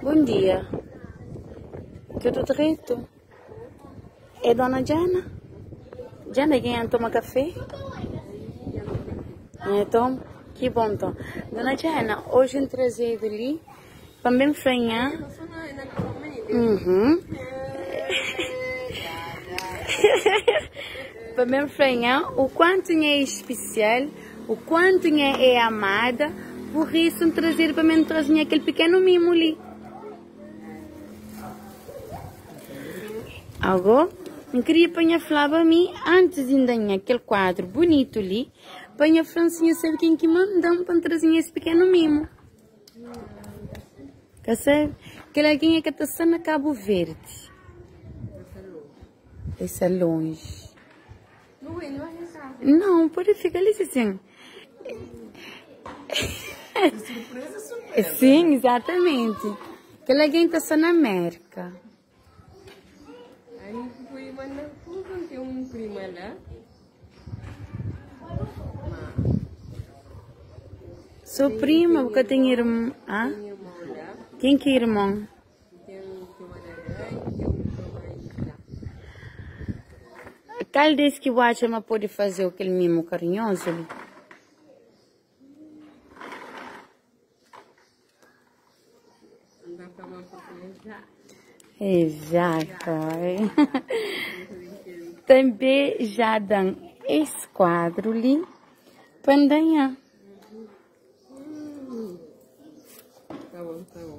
Bom dia. Tudo direito? É Dona Jana? Jana, quem toma café? Então, que bom então. Dona Jana, hoje eu trazido ali para me enfrenhar. Para me enfrenhar o quanto é especial, o quanto é amada, por isso trazer para me trazer aquele pequeno mimo ali. Agora, eu queria falar para mim, antes de dar aquele quadro bonito ali, para a Francinha saber quem que mandam para trazer esse pequeno mimo. Quer saber? Aquela alguém que está na Cabo Verde. Esse é longe. Não, pode ficar ali assim. Surpresa. Sim, exatamente. Aquela alguém está na América. Aí fui mandar tudo, tem um primo lá. Sou prima, porque eu tenho irmão. Ah? Quem que é irmão? Qual desse que o acha mas pode fazer aquele mimo carinhoso ali? Exato. Também já dão esse quadro ali para ganhar. Tá bom.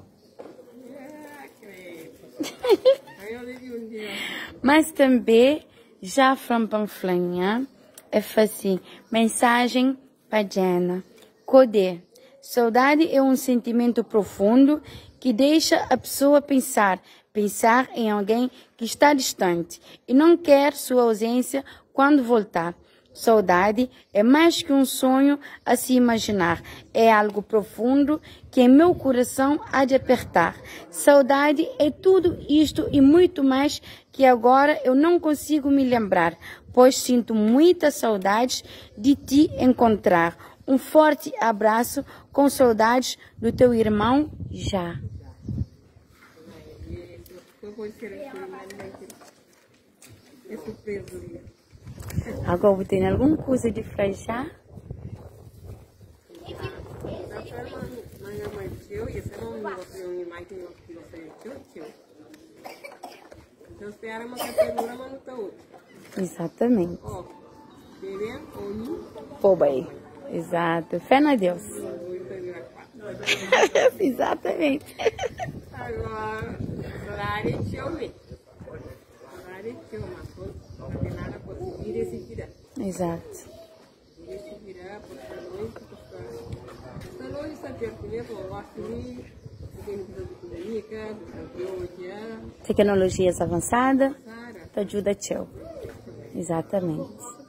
Mas também já from panflanha é assim, mensagem para Jana. Codê. Saudade é um sentimento profundo que deixa a pessoa pensar em alguém que está distante e não quer sua ausência quando voltar. Saudade é mais que um sonho a se imaginar. É algo profundo que em meu coração há de apertar. Saudade é tudo isto e muito mais que agora eu não consigo me lembrar, pois sinto muita saudade de te encontrar. Um forte abraço com saudades do teu irmão já. É surpresa. Agora você tem alguma coisa de frajar? Exatamente. Pobai. Exato. Fé na Deus. Exatamente. Agora, exato. Tecnologias avançadas, te ajuda a tchau. Exatamente.